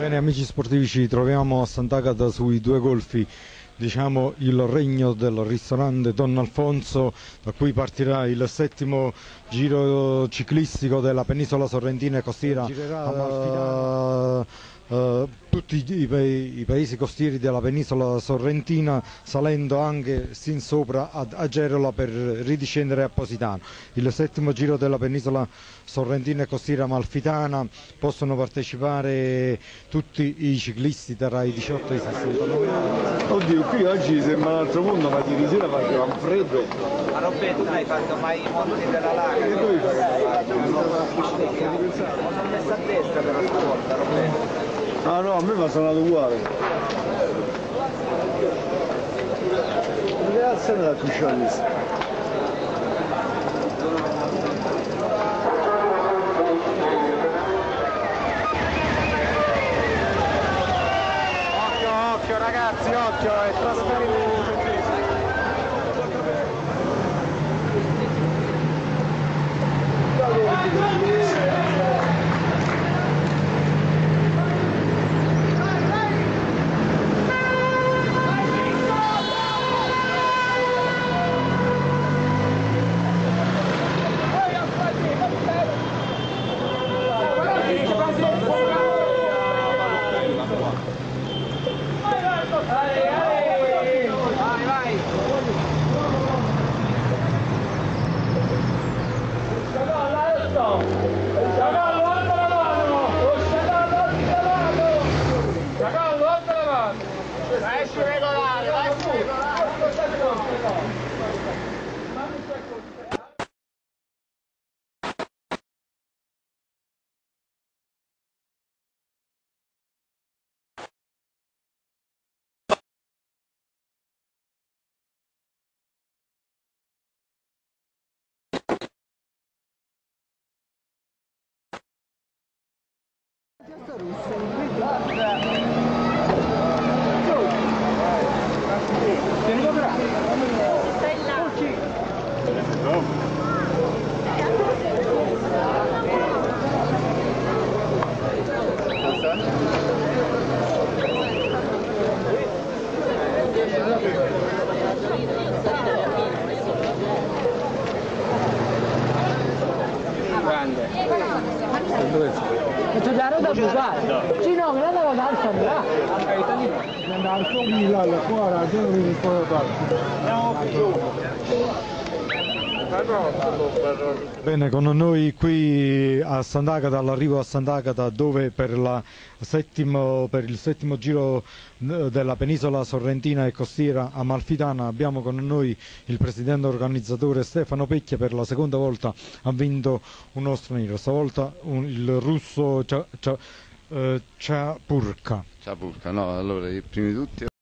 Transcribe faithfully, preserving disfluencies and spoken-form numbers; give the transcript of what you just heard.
Bene amici sportivi, ci troviamo a Sant'Agata sui due golfi, diciamo il regno del ristorante Don Alfonso, da cui partirà il settimo giro ciclistico della penisola sorrentina e costiera. Girerà uh, uh, tutti i, i, i paesi costieri della penisola sorrentina, salendo anche sin sopra a, a Gerola per ridiscendere a Positano. Il settimo giro della penisola sorrentina e costiera amalfitana. Possono partecipare tutti i ciclisti tra i diciotto e i sessantanove anni. Oddio, qui oggi sembra un altro mondo, ma ieri sera faceva un freddo. Ma Roberto, hai fatto mai i monti della Laga? E dove fai? Non ho messo a destra per la stavolta, Roberto. Ah no, a me mi ha suonato uguale. Che cazzo è da cusciare? Occhio ragazzi, occhio, è trasferimento. E tu la roba bucata? Sì, no, me la davo da alza, là. Andava al fuoco di là, là, fuori, io non mi ricordo tanto. Bene, con noi qui a Sant'Agata, all'arrivo a Sant'Agata, dove per, la settimo, per il settimo giro della penisola sorrentina e costiera amalfitana abbiamo con noi il presidente organizzatore Stefano Pecchia. Per la seconda volta ha vinto uno straniero, stavolta un, il russo Cia, Cia, eh, Ciapurca. Ciapurca, no, allora, prima di tutti